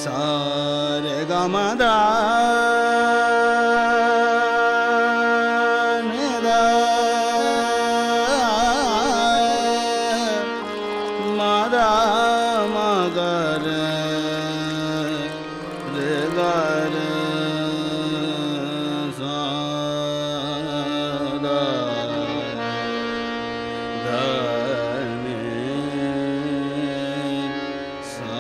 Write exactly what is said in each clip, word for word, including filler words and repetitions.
Sare gamada nida mada magare regare sada dane sa.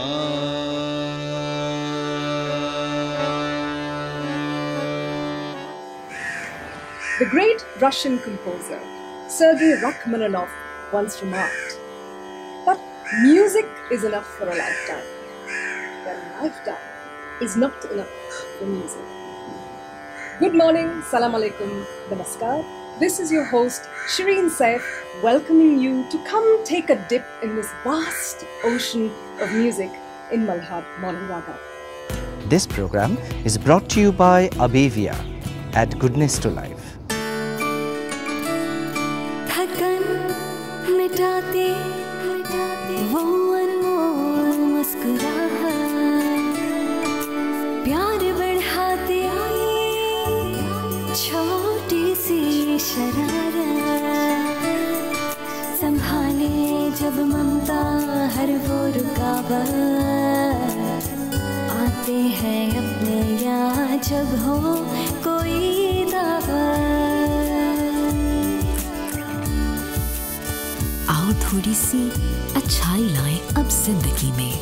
The great Russian composer Sergei Rachmaninoff once remarked that music is enough for a lifetime, but a lifetime is not enough for music. Good morning, salam alaikum, namaskar. This is your host Shireen Saif, welcoming you to come take a dip in this vast ocean of music in Malhaar Morning Raga. This program is brought to you by Abevia. Add goodness to life. थकन मिटाते वो अनमोल मुस्कुराहट, प्यार बढ़ाते छोटी सी शरारत, संभाले जब ममता हर वो रुकावट, आते हैं अपने यहाँ जब हो कोई दावत। आओ थोड़ी सी अच्छाई लाएं अब जिंदगी में।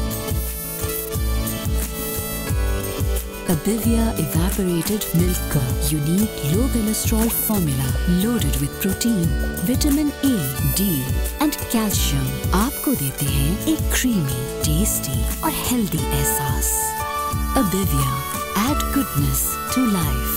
Abevia evaporated milk का unique low cholesterol formula loaded with protein, vitamin A, D and calcium आपको देते हैं एक creamy, tasty और healthy एहसास। Abevia, add goodness to life.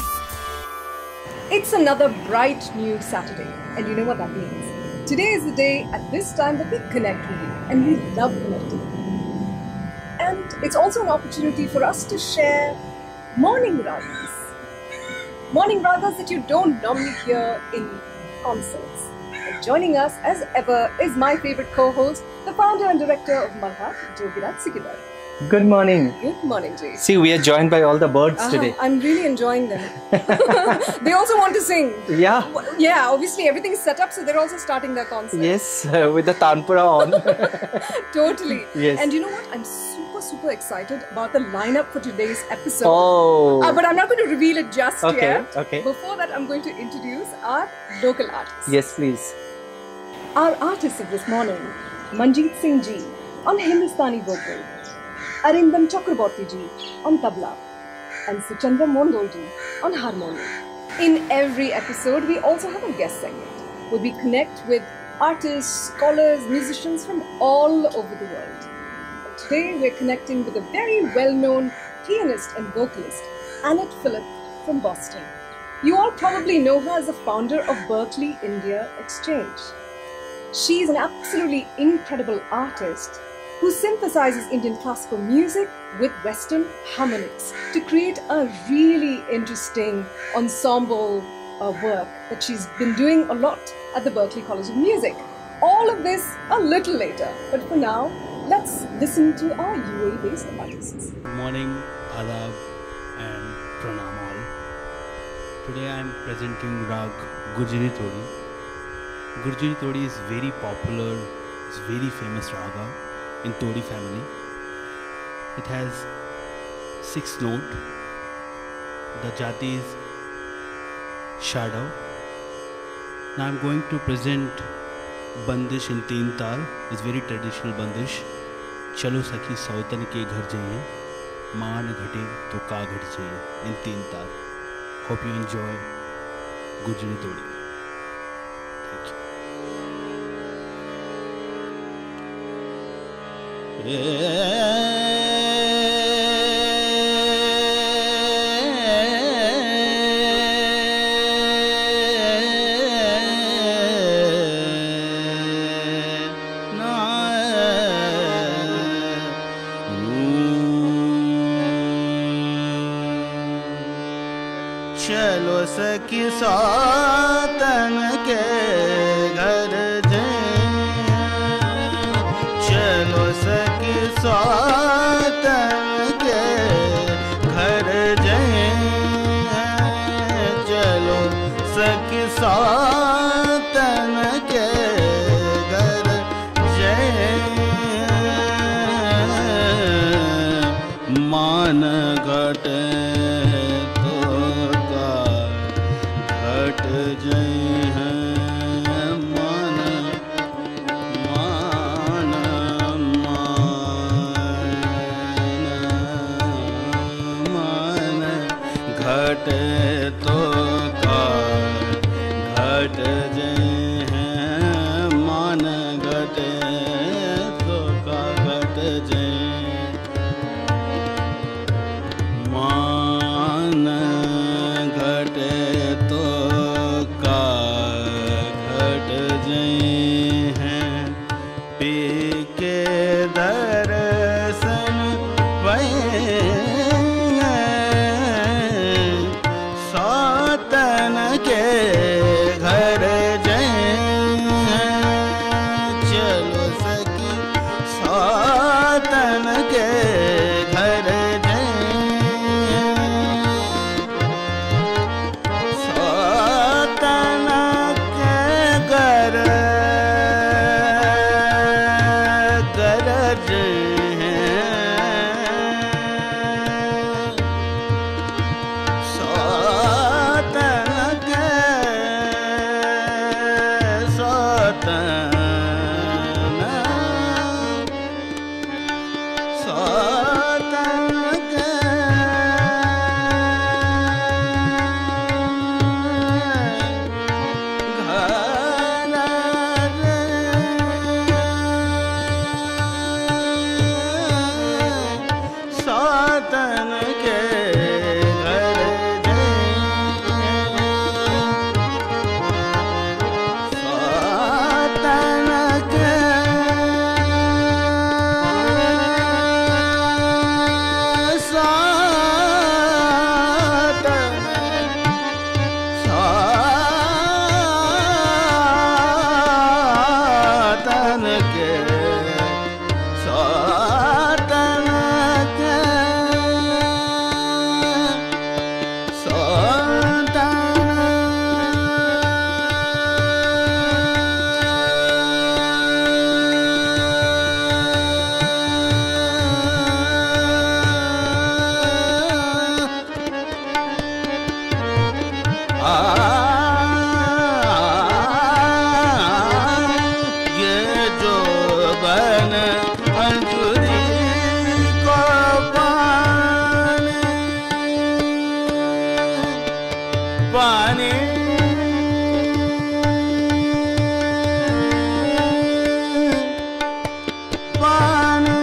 It's another bright new Saturday, and you know what that means. Today is the day at this time that we connect with you, and we love connecting with you. And it's also an opportunity for us to share morning ragas. Morning ragas that you don't normally hear in concerts. And joining us as ever is my favorite co-host, the founder and director of Malhaar, Suchandra. Good morning. Good morning, Jay. See, we are joined by all the birds uh-huh. today. I'm really enjoying them. They also want to sing. Yeah. Yeah, obviously everything's set up, so they're also starting their concert. Yes, uh, with the tanpura on. Totally. Yes. And you know what? I'm super, super excited about the lineup for today's episode. Oh. Uh, but I'm not going to reveal it just okay, yet. Okay. Before that, I'm going to introduce our local artists. Yes, please. Our artists of this morning, Manjeet Singh ji on Hindustani vocal, Arindam Chakravarty ji on Tabla, and Suchandra Mondal ji on Harmonium. In every episode, we also have a guest segment where we connect with artists, scholars, musicians from all over the world. And today, we're connecting with a very well-known pianist and vocalist, Annette Philip from Boston. You all probably know her as the founder of Berklee India Exchange. She's an absolutely incredible artist who synthesizes Indian classical music with Western harmonics to create a really interesting ensemble uh, work that she's been doing a lot at the Berklee College of Music. All of this a little later, but for now, let's listen to our U A-based artists. Good morning, Adab and Pranam all. Today I am presenting Rag Gujri Todi. Gujri Todi is very popular, it's very famous raga in Todi family. It has six notes. The jati is Shadav. Now I am going to present Bandish in Teen Tal. It's very traditional Bandish. Chalo sakhi sautan ke ghar jaiye, maan ghate to ka ghat jaiye in Teen Tal. Hope you enjoy Gujri Todi. Thank you. चलो सखी सौतन के घर जाएं, चलो सखी सौतन सखी सौतन के घर जय मान घट तो का घट जय मान मान मान घट तो का घट जय मान घट तो का घट जय मान घट तो का घट जय पी के दर्शन पै सौतन के घर जय चलो सखी सौतन के घर जय सौतन के घर घर जय सौतन के सौतन सौतन के घर सौतन के घर सौतन के सौतन के सौतन के ये जो बन अंजुरी को पानी पानी पानी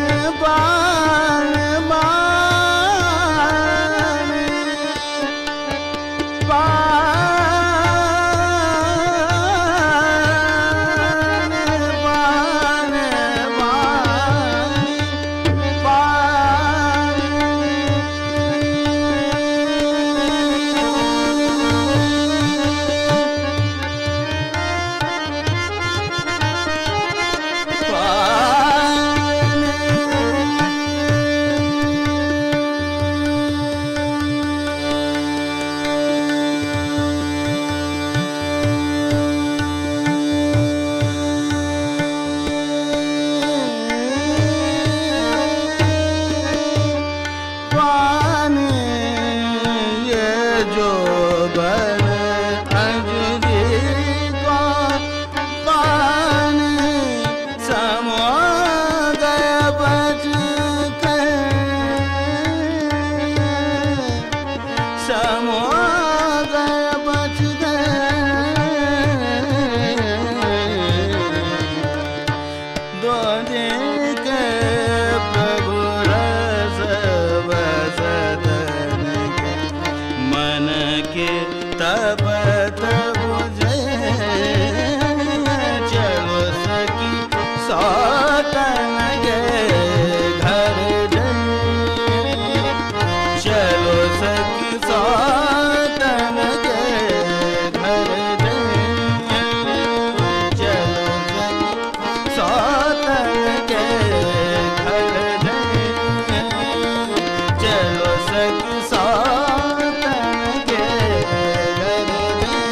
पानी चलो सखी सौतन के घर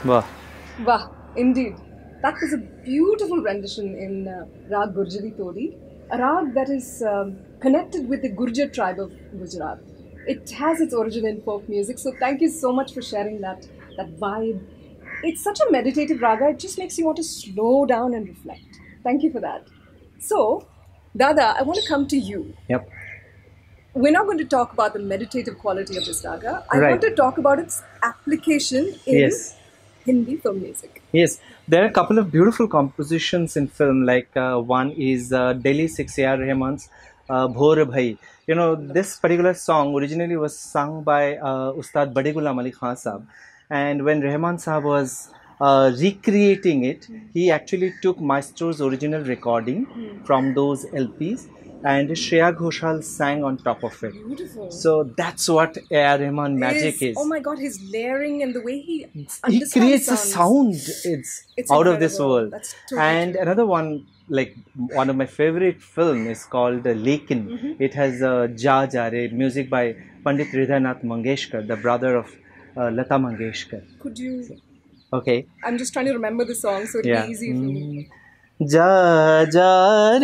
Wow. Wow, indeed. That was a beautiful rendition in uh, Rag Gurjari Todi, a rag that is um, connected with the Gurjar tribe of Gujarat. It has its origin in folk music, so thank you so much for sharing that, that vibe. It's such a meditative raga, it just makes you want to slow down and reflect. Thank you for that. So, Dada, I want to come to you. Yep. We're not going to talk about the meditative quality of this raga. I Right. want to talk about its application in Yes. Hindi film music. Yes, there are a couple of beautiful compositions in film. Like uh, one is uh, Delhi six A R Rahman's uh, Bhor Bhai. You know, this particular song originally was sung by uh, Ustad Bade Ghulam Ali Khan Sahab, and when Rahman Sahab was uh, recreating it, he actually took Maestro's original recording from those L Ps, and Shreya Ghoshal sang on top of it. Beautiful. So that's what A R Rahman magic is. Oh my God, his layering and the way he He understands creates a sounds. sound. It's, It's out of this incredible. world. That's totally And true. another one, like one of my favorite film is called uh, Lekin. Mm-hmm. It has uh, Ja Ja Re, music by Pandit Hridaynath Mangeshkar, the brother of uh, Lata Mangeshkar. Could you? Okay. I'm just trying to remember the song, so it'll Yeah. be easy for me. Ja ja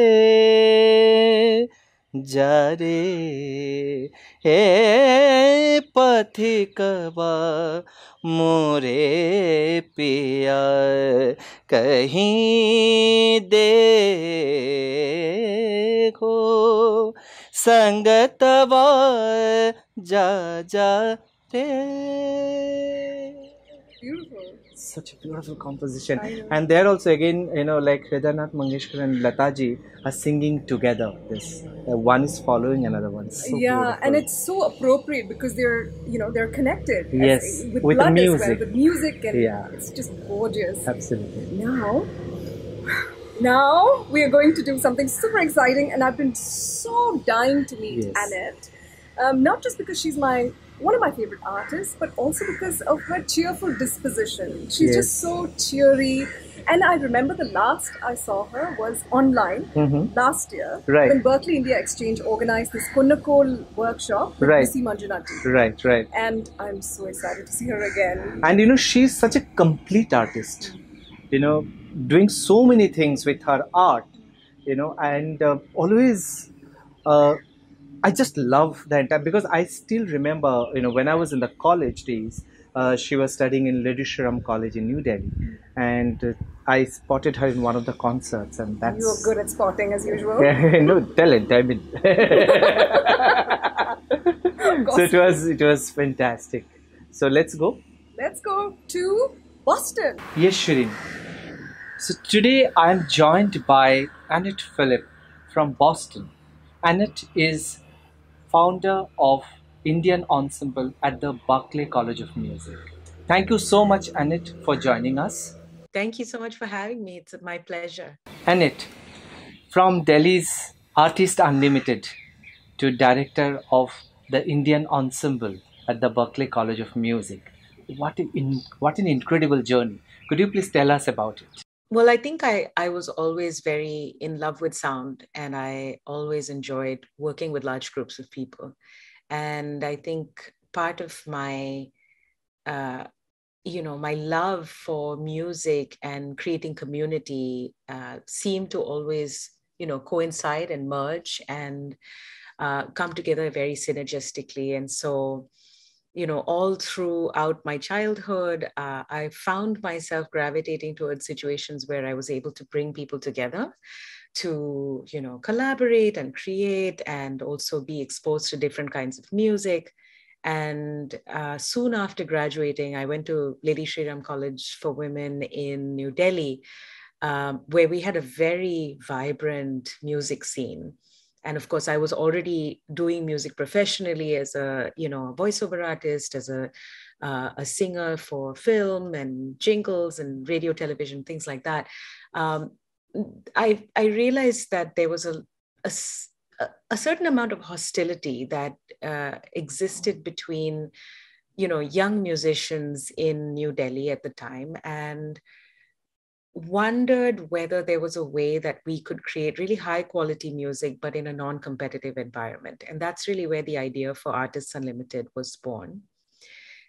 re, ja re, he pathikwa more piya kahin dekho sangatwa ja ja re. Beautiful. Such a beautiful composition. I know. And there also again, you know, like Hridaynath Mangeshkar and Lataji are singing together. This uh, one is following another one. So Yeah, beautiful. and it's so appropriate because they're, you know, they're connected. as- Yes, with, with the blood as well, music. with music, and Yeah. it's just gorgeous. Absolutely. Now, now we are going to do something super exciting, and I've been so dying to meet Yes. Annette. Um, not just because she's my one of my favorite artists, but also because of her cheerful disposition. She's Yes. just so cheery. And I remember the last I saw her was online Mhm. last year Right. when Berkeley India Exchange organized this Kunnakol workshop with Right. Missy Manjunati. Right, right. And I'm so excited to see her again. And you know, she's such a complete artist, you know, doing so many things with her art, you know, and uh, always, uh, I just love the entire, because I still remember, you know, when I was in the college days, uh, she was studying in Lady Shriram College in New Delhi, and uh, I spotted her in one of the concerts, and that's... You're good at spotting as usual. No, talent, I mean. So it was, it was fantastic. So let's go. Let's go to Boston. Yes, Shirin. So today I am joined by Annette Philip from Boston. Annette is founder of Indian Ensemble at the Berklee College of Music. Thank you so much, Annette, for joining us. Thank you so much for having me. It's my pleasure. Annette, from Delhi's Artist Unlimited to director of the Indian Ensemble at the Berklee College of Music. What an, in, what an incredible journey. Could you please tell us about it? Well, I think I, I was always very in love with sound, and I always enjoyed working with large groups of people. And I think part of my, uh, you know, my love for music and creating community uh, seemed to always, you know, coincide and merge and uh, come together very synergistically. And so, you know, all throughout my childhood, uh, I found myself gravitating towards situations where I was able to bring people together to, you know, collaborate and create and also be exposed to different kinds of music. And uh, soon after graduating, I went to Lady Shriram College for Women in New Delhi, um, where we had a very vibrant music scene. And of course, I was already doing music professionally as a, you know, a voiceover artist, as a, uh, a singer for film and jingles and radio, television, things like that. Um, I, I realized that there was a, a, a certain amount of hostility that uh, existed between, you know, young musicians in New Delhi at the time, and wondered whether there was a way that we could create really high quality music, but in a non-competitive environment. And that's really where the idea for Artists Unlimited was born.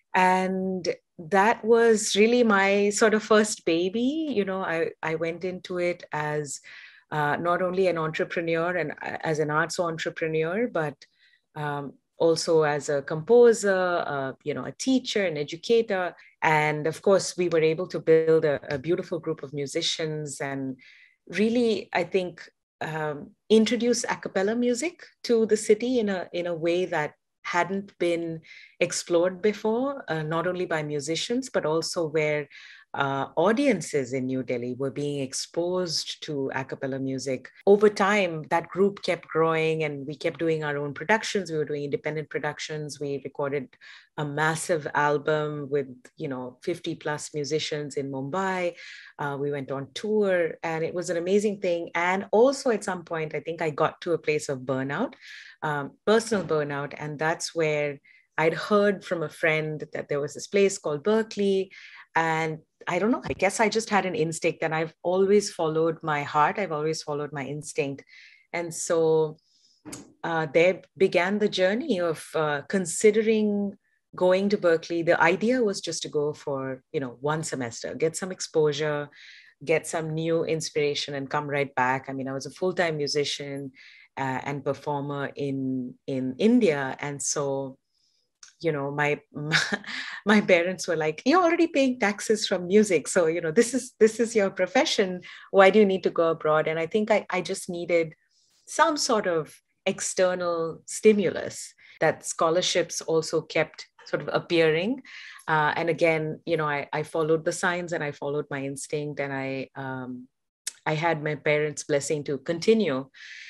And that was really my sort of first baby. You know, I, I went into it as uh, not only an entrepreneur and as an arts entrepreneur, but um, also as a composer, uh, you know, a teacher, an educator. And of course, we were able to build a, a beautiful group of musicians and really, I think, um, introduce a cappella music to the city in a, in a way that hadn't been explored before, uh, not only by musicians, but also where uh, audiences in New Delhi were being exposed to a cappella music. Over time, that group kept growing and we kept doing our own productions. We were doing independent productions. We recorded a massive album with, you know, fifty plus musicians in Mumbai. Uh, we went on tour and it was an amazing thing. And also at some point, I think I got to a place of burnout, um, personal burnout. And that's where I'd heard from a friend that there was this place called Berklee. And I don't know, I guess I just had an instinct and I've always followed my heart. I've always followed my instinct. And so uh, there began the journey of uh, considering going to Berklee. The idea was just to go for, you know, one semester, get some exposure, get some new inspiration and come right back. I mean, I was a full-time musician uh, and performer in, in India. And so, you know, my, my my parents were like, you're already paying taxes from music. So, you know, this is this is your profession. Why do you need to go abroad? And I think I, I just needed some sort of external stimulus. That scholarships also kept sort of appearing. Uh, and again, you know, I, I followed the signs and I followed my instinct and I, um, I had my parents' blessing to continue.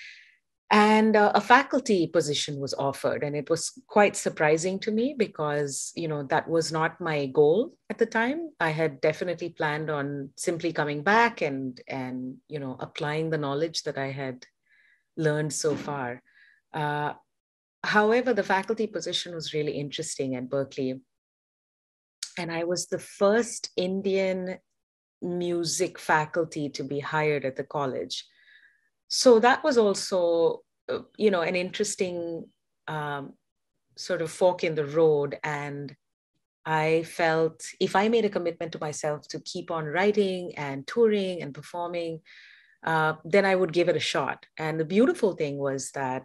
And uh, a faculty position was offered. And it was quite surprising to me because, you know, that was not my goal at the time. I had definitely planned on simply coming back and, and you know, applying the knowledge that I had learned so far. Uh, however, the faculty position was really interesting at Berklee. And I was the first Indian music faculty to be hired at the college. So that was also, you know, an interesting um, sort of fork in the road. And I felt if I made a commitment to myself to keep on writing and touring and performing, uh, then I would give it a shot. And the beautiful thing was that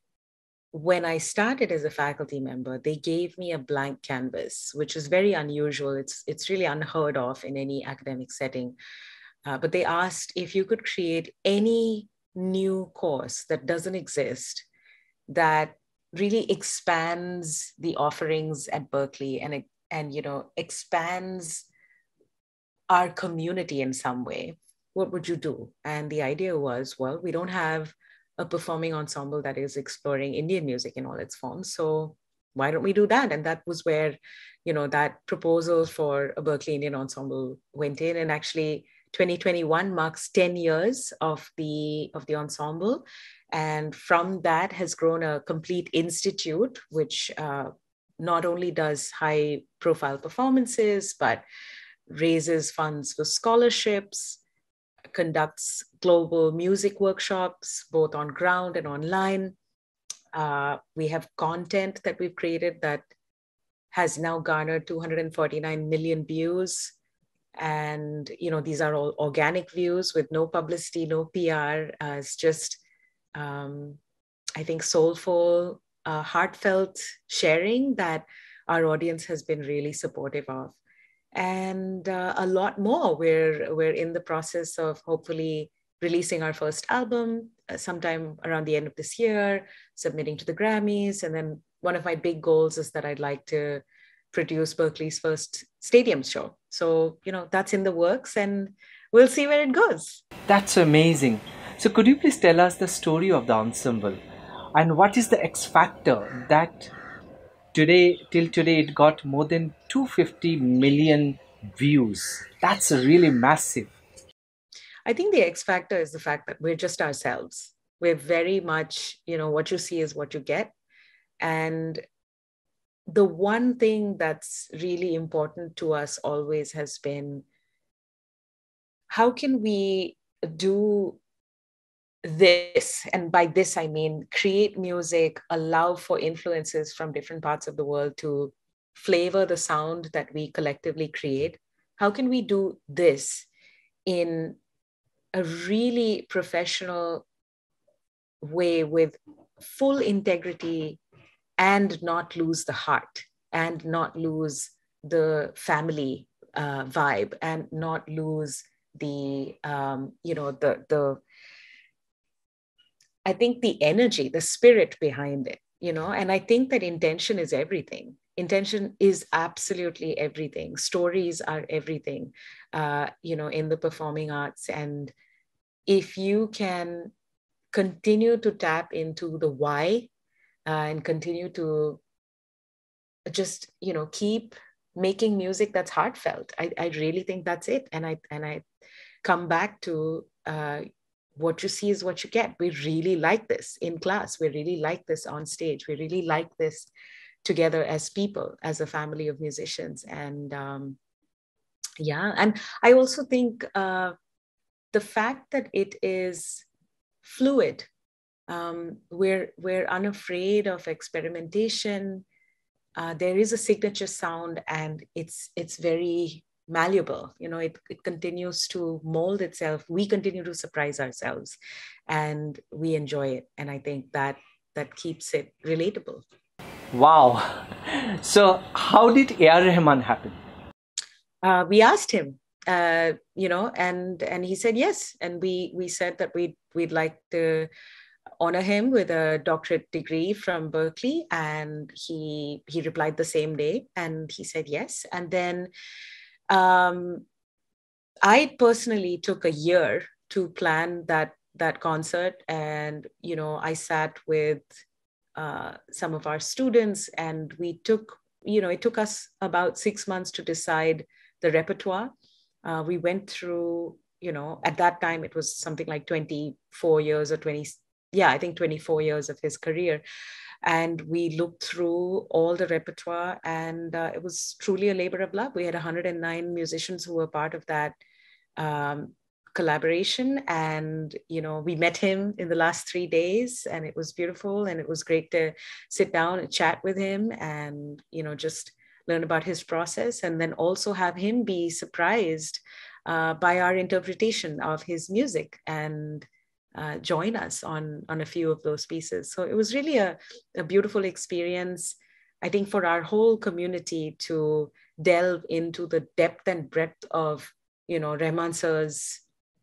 when I started as a faculty member, they gave me a blank canvas, which is very unusual. It's, it's really unheard of in any academic setting. Uh, but they asked if you could create any new course that doesn't exist that really expands the offerings at Berklee and, and you know, expands our community in some way, what would you do? And the idea was, well, we don't have a performing ensemble that is exploring Indian music in all its forms. So why don't we do that? And that was where, you know, that proposal for a Berklee Indian ensemble went in. And actually twenty twenty-one marks ten years of the, of the ensemble. And from that has grown a complete institute, which uh, not only does high profile performances, but raises funds for scholarships, conducts global music workshops, both on ground and online. Uh, we have content that we've created that has now garnered two hundred forty-nine million views. And, you know, these are all organic views with no publicity, no P R. Uh, it's just, um, I think, soulful, uh, heartfelt sharing that our audience has been really supportive of. And uh, a lot more. We're, we're in the process of hopefully releasing our first album uh, sometime around the end of this year, submitting to the Grammys. And then one of my big goals is that I'd like to produce Berklee's first stadium show. So, you know, that's in the works and we'll see where it goes. That's amazing. So could you please tell us the story of the ensemble and what is the X factor that today, till today, it got more than two hundred fifty million views? That's really massive. I think the X factor is the fact that we're just ourselves. We're very much, you know, what you see is what you get. And the one thing that's really important to us always has been, how can we do this? And by this, I mean, create music, allow for influences from different parts of the world to flavor the sound that we collectively create? How can we do this in a really professional way with full integrity and not lose the heart and not lose the family uh, vibe and not lose the, um, you know, the, the, I think the energy, the spirit behind it, you know, and I think that intention is everything. Intention is absolutely everything. Stories are everything, uh, you know, in the performing arts. And if you can continue to tap into the why uh, and continue to just, you know, keep making music that's heartfelt, I, I really think that's it. And I, and I come back to uh, what you see is what you get. We really like this in class. We really like this on stage. We really like this together as people, as a family of musicians. And um, yeah, and I also think uh, the fact that it is fluid, um, we're, we're unafraid of experimentation. Uh, there is a signature sound and it's, it's very malleable. You know, it, it continues to mold itself. We continue to surprise ourselves and we enjoy it. And I think that that keeps it relatable. Wow. So how did A R Rahman happen? Uh, we asked him, uh, you know, and and he said yes. And we we said that we'd, we'd like to honor him with a doctorate degree from Berkeley. And he, he replied the same day and he said yes. And then um, I personally took a year to plan that, that concert. And, you know, I sat with uh, some of our students and we took, you know, it took us about six months to decide the repertoire. Uh, we went through, you know, at that time, it was something like twenty-four years or twenty, yeah, I think twenty-four years of his career. And we looked through all the repertoire and uh, it was truly a labor of love. We had one hundred nine musicians who were part of that um, collaboration. And, you know, we met him in the last three days and it was beautiful. And it was great to sit down and chat with him and, you know, just learn about his process and then also have him be surprised uh, by our interpretation of his music and uh, join us on, on a few of those pieces. So it was really a, a beautiful experience, I think, for our whole community to delve into the depth and breadth of, you know, Rahman sir's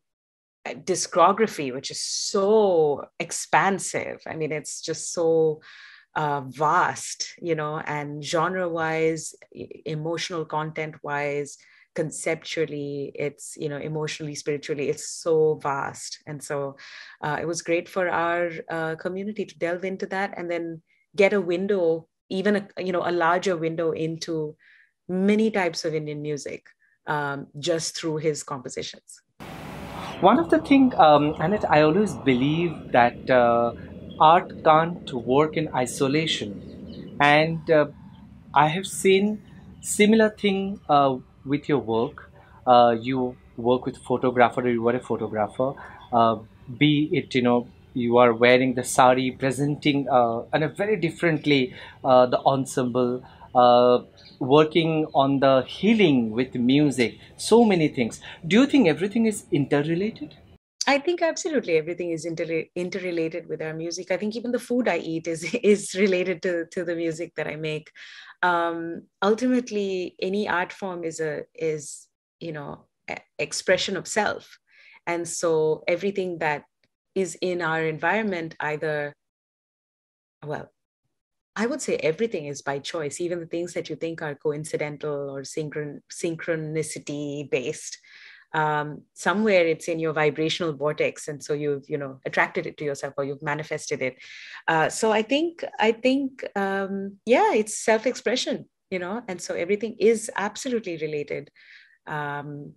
discography, which is so expansive. I mean, it's just so uh, vast, you know, and genre-wise, emotional content-wise, conceptually, it's, you know, emotionally, spiritually, it's so vast. And so uh, it was great for our uh, community to delve into that and then get a window, even, a, you know, a larger window into many types of Indian music um, just through his compositions. One of the things, um, Annette, I always believe that uh, art can't work in isolation. And uh, I have seen similar thing uh, with your work. Uh, you work with photographer, or you were a photographer. Uh, be it, you know, you are wearing the sari, presenting uh, in a very differently uh, the ensemble, uh, working on the healing with music, so many things. Do you think everything is interrelated? I think absolutely everything is inter interrelated with our music. I think even the food I eat is is related to, to the music that I make. Um, ultimately, any art form is a is you know expression of self, and so everything that is in our environment, either, well, I would say everything is by choice. Even the things that you think are coincidental or synchron synchronicity based. Um, somewhere it's in your vibrational vortex, and so you've you know attracted it to yourself or you've manifested it. Uh, so I think I think um, yeah, it's self-expression, you know, and so everything is absolutely related, um,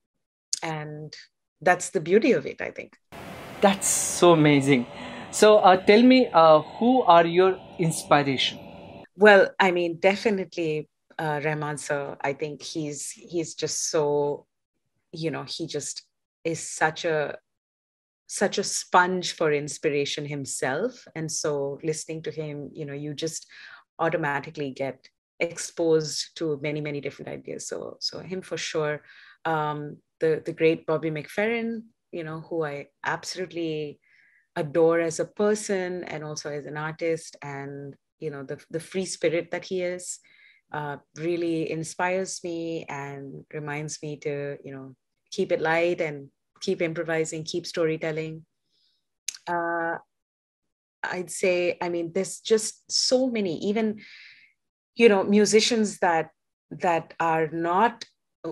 and that's the beauty of it, I think. That's so amazing. So uh, tell me, uh, who are your inspiration? Well, I mean, definitely uh, Rahman sir. I think he's he's just so, you know, he just is such a such a sponge for inspiration himself. And so listening to him, you know, you just automatically get exposed to many, many different ideas. So, so him for sure. Um, the, the great Bobby McFerrin, you know, who I absolutely adore as a person and also as an artist, and, you know, the, the free spirit that he is, uh, really inspires me and reminds me to, you know, keep it light and keep improvising, keep storytelling. Uh, I'd say, I mean, there's just so many, even, you know, musicians that that are not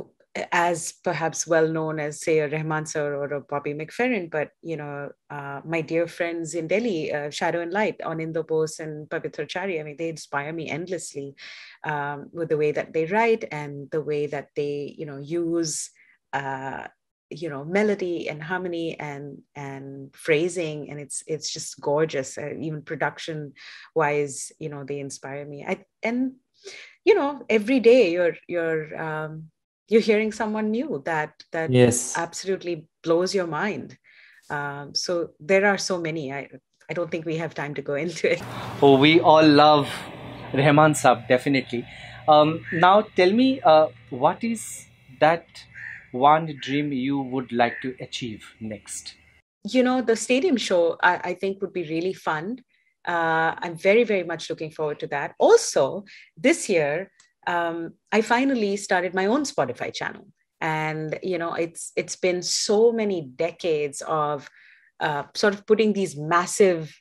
as perhaps well known as, say, a Rahman sir or a Bobby McFerrin, but, you know, uh, my dear friends in Delhi, uh, Shadow and Light, Anindo Bose and Pavitra Chari, I mean, they inspire me endlessly um, with the way that they write and the way that they, you know, use, uh, you know, melody and harmony and and phrasing, and it's it's just gorgeous. Uh, even production wise, you know, they inspire me. I and you know, every day you're you're um, you're hearing someone new that that Yes. absolutely blows your mind. Um, so there are so many. I I don't think we have time to go into it. Oh, we all love Rahman Saab, definitely. Um, now tell me, uh, what is that one dream you would like to achieve next? You know, the stadium show, I, I think would be really fun. Uh, I'm very, very much looking forward to that. Also, this year, um, I finally started my own Spotify channel. And, you know, it's it's been so many decades of uh, sort of putting these massive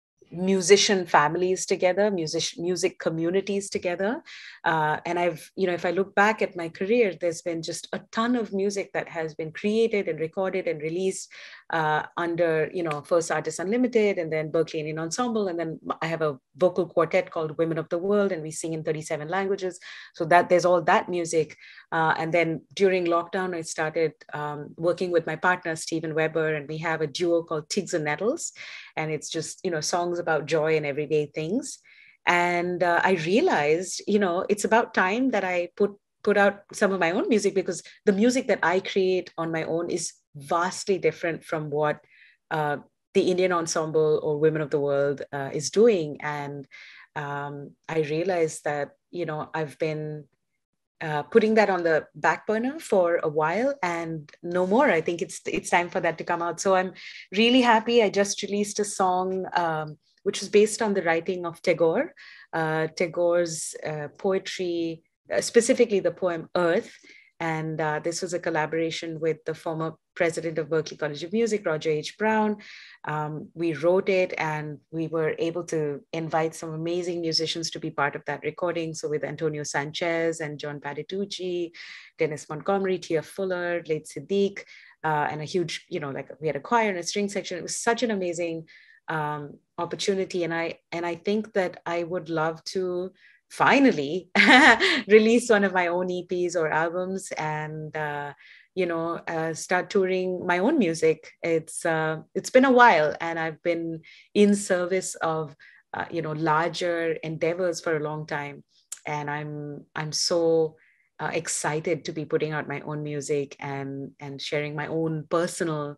musician families together, music music communities together, uh, and I've, you know, if I look back at my career, there's been just a ton of music that has been created and recorded and released uh, under, you know, first Artists Unlimited, and then Berklee Indian Ensemble, and then I have a vocal quartet called Women of the World, and we sing in thirty-seven languages. So that there's all that music, uh, and then during lockdown, I started um, working with my partner Stephen Weber, and we have a duo called Tigs and Nettles, and it's just, you know, songs about joy and everyday things. And uh, I realized, you know, it's about time that I put put out some of my own music, because the music that I create on my own is vastly different from what uh, the Indian Ensemble or Women of the World uh, is doing. And um, I realized that, you know, I've been uh, putting that on the back burner for a while, and no more. I think it's it's time for that to come out. So I'm really happy. I just released a song um, which was based on the writing of Tagore, uh, Tagore's uh, poetry, uh, specifically the poem Earth. And uh, this was a collaboration with the former president of Berklee College of Music, Roger H. Brown. Um, we wrote it, and we were able to invite some amazing musicians to be part of that recording. So with Antonio Sanchez and John Patitucci, Dennis Montgomery, Tia Fuller, late Siddiq, uh, and a huge, you know, like we had a choir and a string section. It was such an amazing um, opportunity. And I, and I think that I would love to finally release one of my own E Ps or albums, and uh, you know, uh, start touring my own music. It's uh, it's been a while, and I've been in service of uh, you know, larger endeavors for a long time, and I'm I'm so uh, excited to be putting out my own music and and sharing my own personal,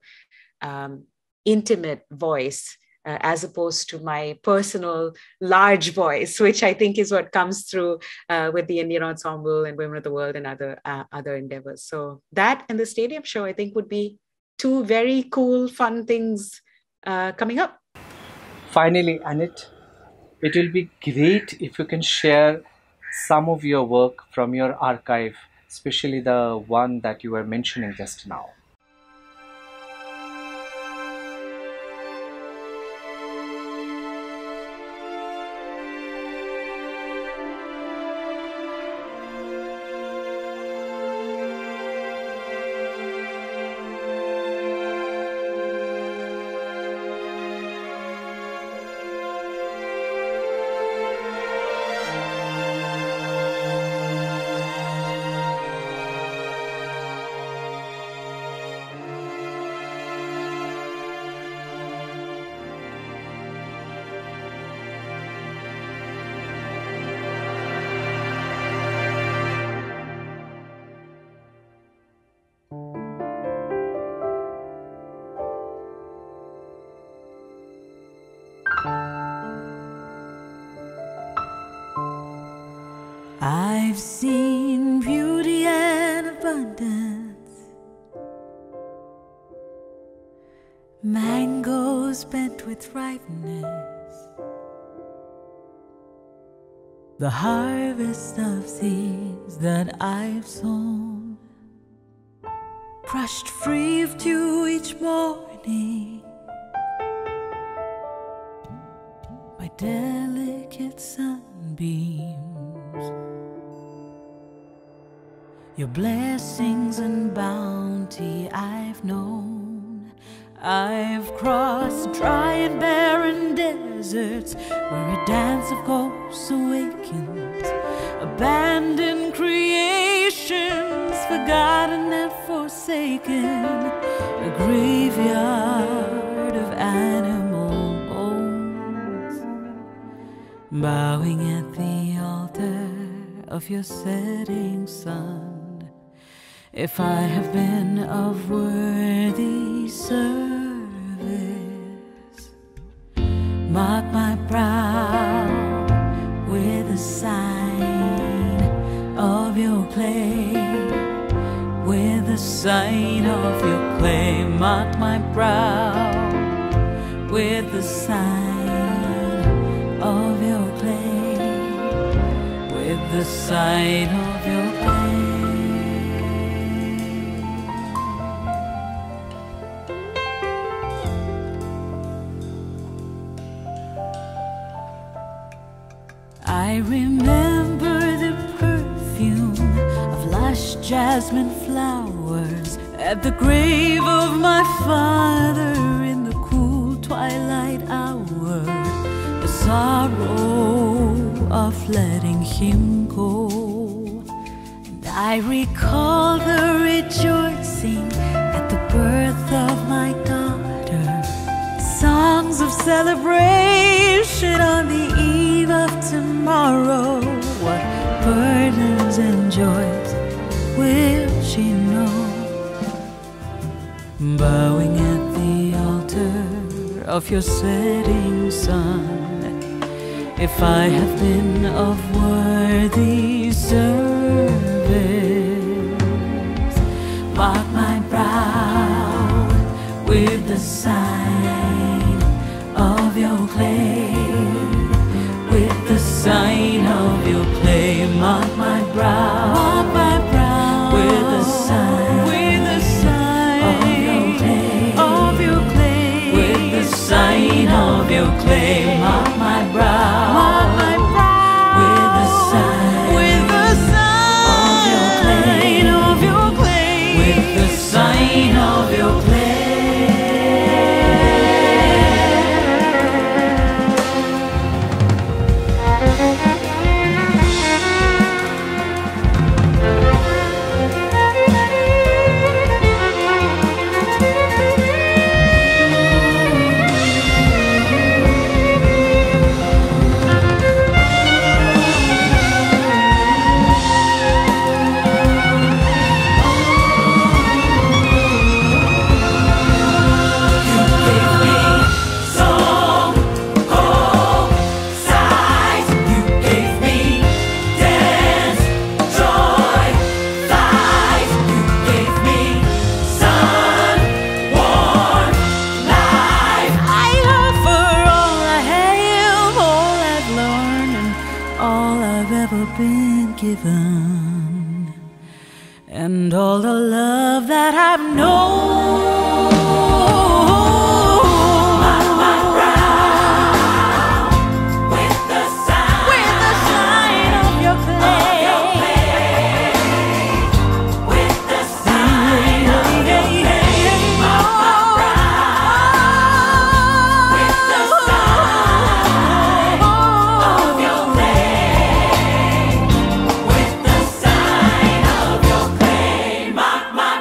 um, intimate voice. Uh, as opposed to my personal large voice, which I think is what comes through uh, with the Indian Ensemble and Women of the World and other uh, other endeavors. So that and the stadium show, I think, would be two very cool, fun things uh, coming up. Finally, Annette, it will be great if you can share some of your work from your archive, especially the one that you were mentioning just now. I've seen beauty and abundance, mangoes bent with ripeness, the harvest of seeds that I've sown, crushed free of dew each morning by delicate sunbeams. Your blessings and bounty I've known. I've crossed dry and barren deserts where a dance of ghosts awakens, abandoned creations, forgotten and forsaken, a graveyard of animal bones, bowing at the altar of your setting sun. If I have been of worthy service, mark my brow with a sign of your clay, with a sign of your clay. Mark my brow with the sign of your clay, with the sign of your clay. I remember the perfume of lush jasmine flowers at the grave of my father in the cool twilight hour, the sorrow of letting him go. And I recall the rejoicing at the birth of my daughter, songs of celebration on the eve of tomorrow. What burdens and joys will she know? Bowing at the altar of your setting sun, if I have been of worthy service, mark my brow with the sign of your clay, with the sign of your clay. Mark my brow, mark my brow with the sign, with the sign of your clay, of your clay, with the sign of your clay. Mark my brow, mark my brow with the sign, with the sign of your clay, of your clay, with the sign of your clay. And all the love that I've known. Mark my brow with the sign, with the sign of your clay, of your clay, with the sign of your clay. Mark my brow with the sign of your clay, with the sign of your clay. Mark my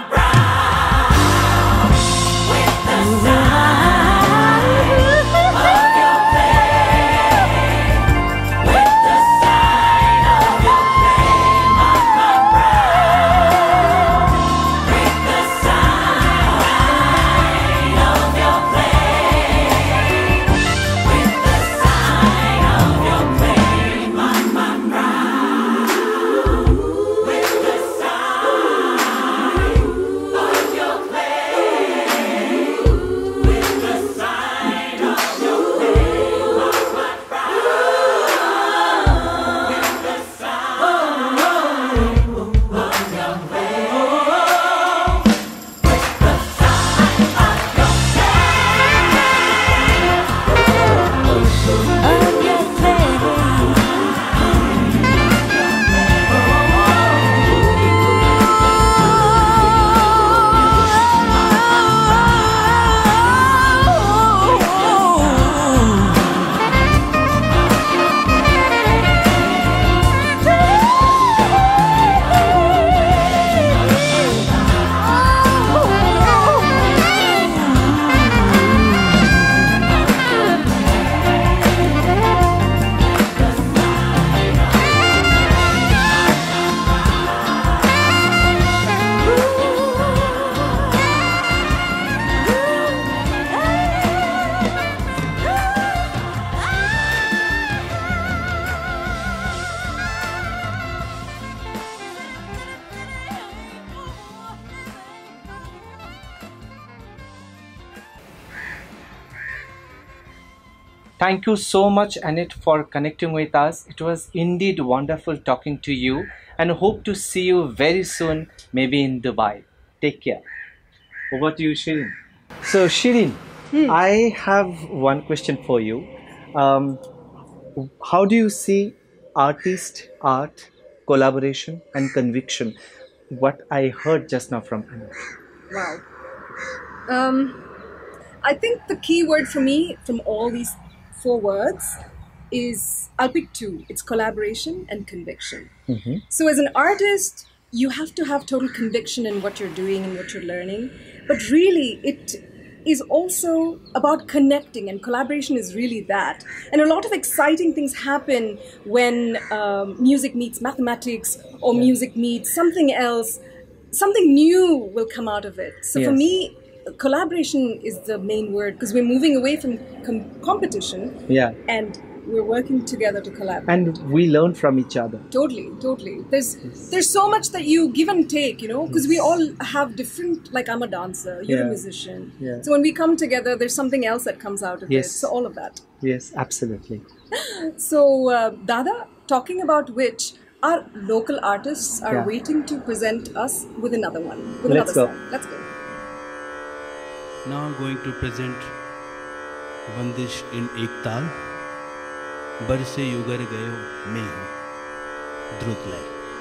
Thank you so much, Annette, for connecting with us. It was indeed wonderful talking to you, and hope to see you very soon, maybe in Dubai. Take care. Over to you, Shirin. So, Shirin, I have one question for you. Um, how do you see artist, art, collaboration, and conviction? What I heard just now from Annette. Wow. Um, I think the key word for me from all these four words is, I'll pick two. It's collaboration and conviction. Mm-hmm. So as an artist, you have to have total conviction in what you're doing and what you're learning. But really, it is also about connecting, and collaboration is really that. And a lot of exciting things happen when um, music meets mathematics, or Yeah. music meets something else. Something new will come out of it. So for Yes. me, collaboration is the main word, because we're moving away from com- competition, Yeah. and we're working together to collaborate. And we learn from each other. Totally, totally. There's there's so much that you give and take, you know, because we all have different. Like, I'm a dancer, you're Yeah. a musician. Yeah. So when we come together, there's something else that comes out of Yes. it. So all of that. Yes, absolutely. So uh, Dada, talking about which, our local artists are Yeah. waiting to present us with another one, with Let's another go. song. Let's go. Now I'm going to present Bandish in Ek Taal. बरसे युगर गयो मैं हूँ द्रुत लय।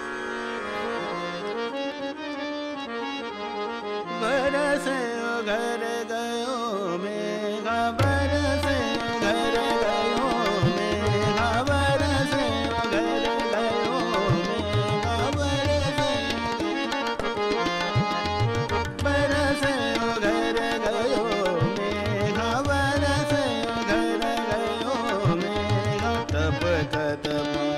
बरसे युगर गयो मेघा, बरसे युगर गयो मेघा, बरसे युगर गयो मेघा, बरसे युगर गयो मेघा, बरसे युगर गयो मेघा। तपकत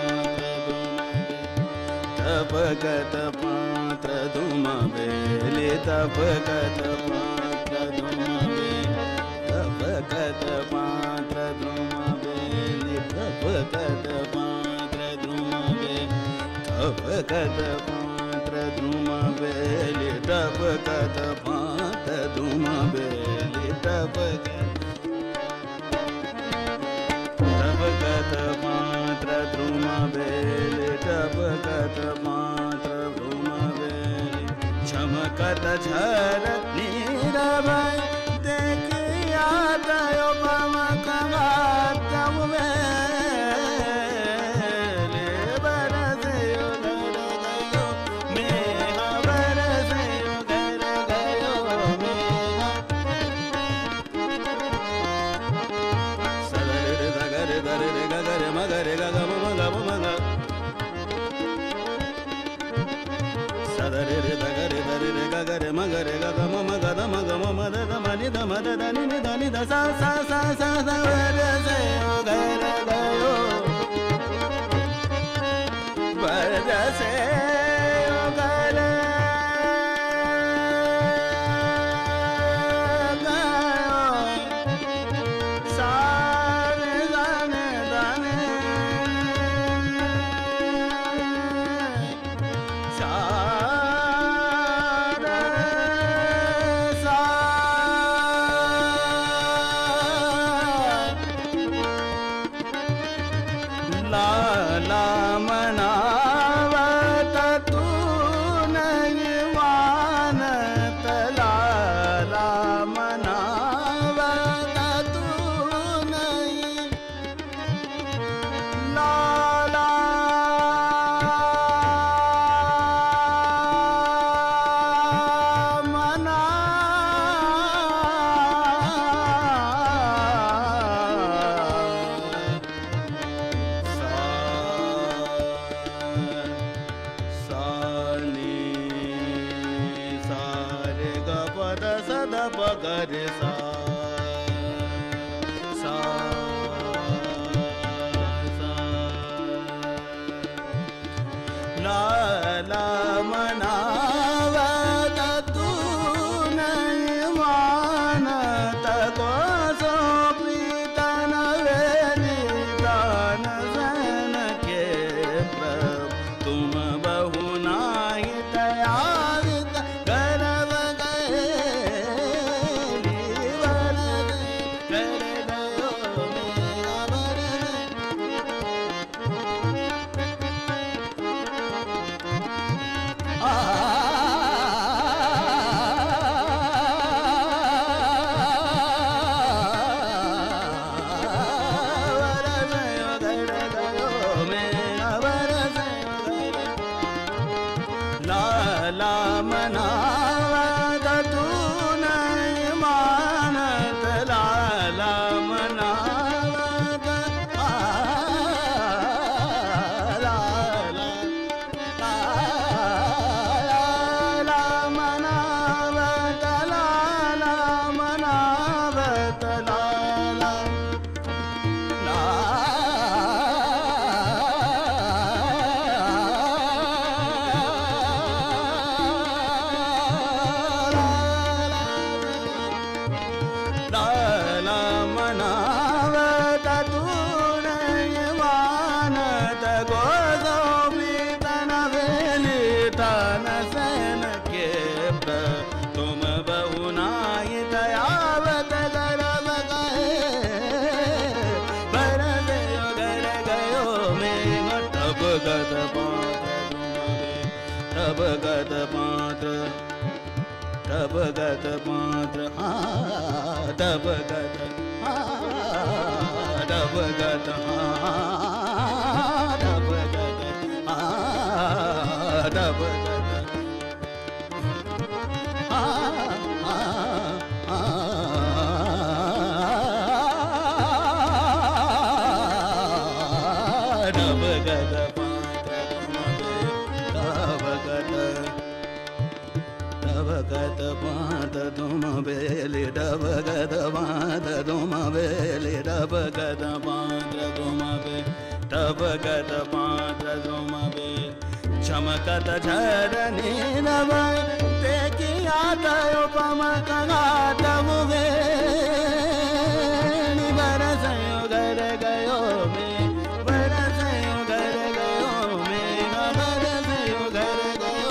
पात्र धूम बेले, तपकत पात्र धूम बेले, तपकत पात्र धूम बेले, तपकत पात्र धूम बेले, तपकत पात्र धूम बेले, तपकत पात्र धूम बेले, तपकत तपकत पात्र ध्रुम बेले, तपकत पात्र ध्रुम बेले, चमकत झर नीरभय देखिया दयो पमक वातव बेले, बरसे युगर गयो मेघा, बरसे युगर गयो मेघा। सदरे दगरे दरे गगरे मगरे गगम मगम मग, सदरे दगरे दरे गगरे मगरे गगम मगद मगम मदद मनि द मदद नि नि द नि द सा सा सा सा सा, बरसे युगर गयो, बरसे युगर गयो, सारे दाने दाने, सारे सा, ला ला मनावत तू नहीं मानत, ला ला मनावत तू नहीं, ला ला मना, सा नी सा रे ग प द स द प ग रे सा, सा सा, ला ला मनावत तू नहीं मानत, को सो प्रीतन वेली दान सन के प्रभु, तुम बहु नाही दयावित करव गए dab ga da madra ha dab ga da ha dab ga da ha dab ga da ha dab ga da ha dab ga da Gada bada duma beli daba gada bada duma beli daba gada bada duma beli daba gada bada duma beli chamakata jharani nava dekhi aata upama kagata muve ni barasayo gara gayo me barasayo gara gayo me barasayo gara gayo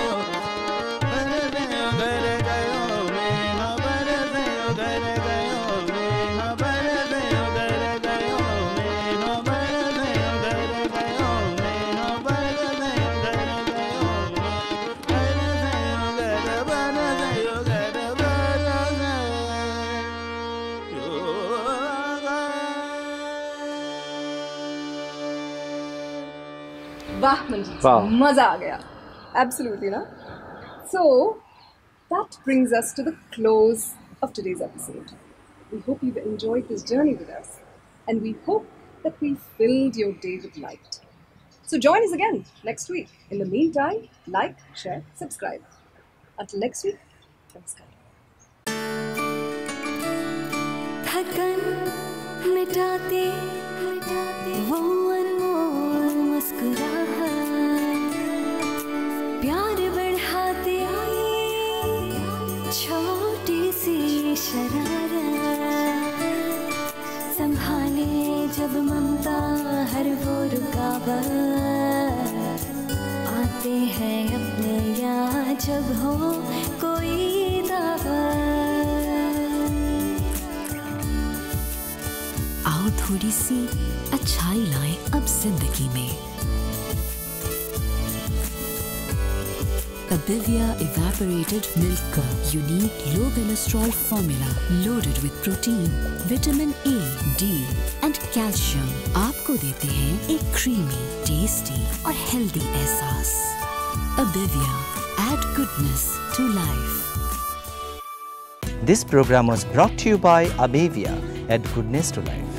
वाह Manjeet, Wow. मजा आ गया. Absolutely, na? So that brings us to the close of today's episode. We hope you've enjoyed this journey with us, and we hope that we filled your day with light. So join us again next week. In the meantime, like, share, subscribe. Until next week, namaskar. थकन मिटाते मिटाते वो अनमोल मुस्कुराहट, प्यार बढ़ाते छोटी सी शरारत, संभाले जब ममता हर वो रुकावट, आते हैं अपने यहाँ जब हो कोई दावत। आओ थोड़ी सी अच्छाई लाएं अब जिंदगी में। Abivia evaporated milk का unique low cholesterol formula loaded with protein, vitamin A, D and calcium आपको देते हैं एक creamy, tasty और healthy एहसास। Abivia, add goodness to life. This program was brought to you by Abivia, add goodness to life.